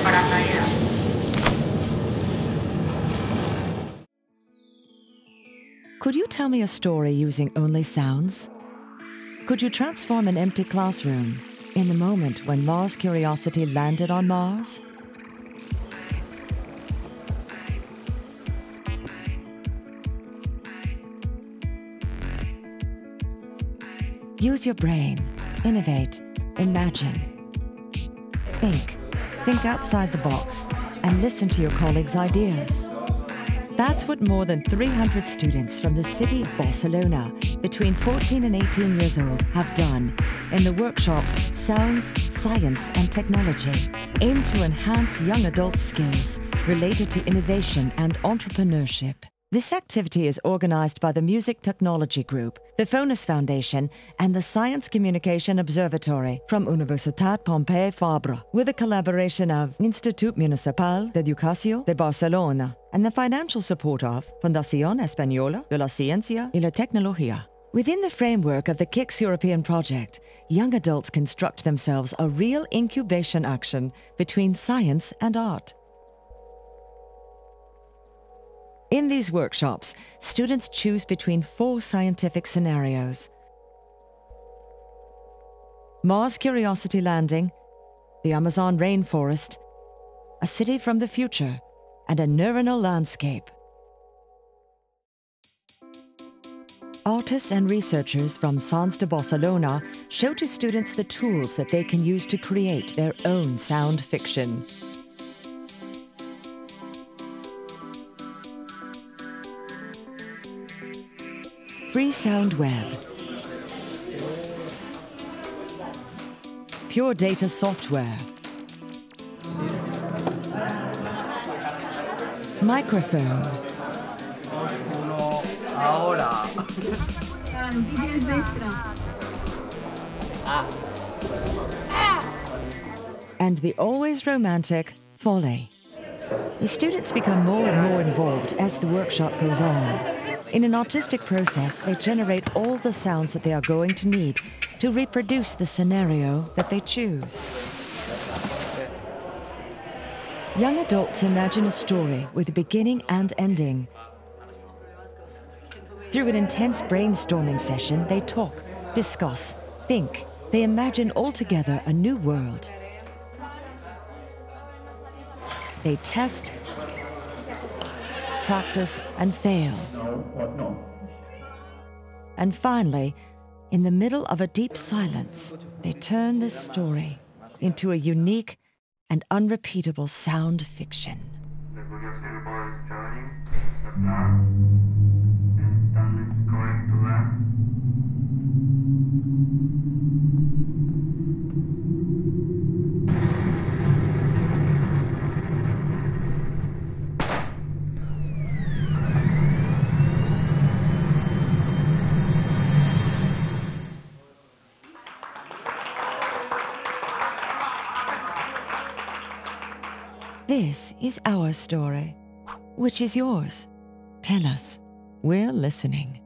Could you tell me a story using only sounds? Could you transform an empty classroom in the moment when Mars Curiosity landed on Mars? Use your brain, innovate, imagine. Think outside the box, and listen to your colleagues' ideas. That's what more than 300 students from the city of Barcelona, between 14 and 18 years old, have done in the workshops Sounds, Science and Technology, aimed to enhance young adults' skills related to innovation and entrepreneurship. This activity is organized by the Music Technology Group, the Phonos Foundation, and the Science Communication Observatory from Universitat Pompeu Fabra, with the collaboration of Institut Municipal d'Educació de Barcelona and the financial support of Fundación Española de la Ciencia y la Tecnología. Within the framework of the KiiCS European project, young adults construct themselves a real incubation action between science and art. In these workshops, students choose between 4 scientific scenarios: Mars Curiosity landing, the Amazon rainforest, a city from the future, and a neuronal landscape. Artists and researchers from Sons de Barcelona show to students the tools that they can use to create their own sound fiction. Free Sound Web, Pure Data Software, Microphone, and the always romantic Foley. The students become more and more involved as the workshop goes on. In an artistic process, they generate all the sounds that they are going to need to reproduce the scenario that they choose. Young adults imagine a story with a beginning and ending. Through an intense brainstorming session, they talk, discuss, think. They imagine altogether a new world. They test, practice, and fail. And finally, in the middle of a deep silence, they turn this story into a unique and unrepeatable sound fiction. This is our story. Which is yours? Tell us. We're listening.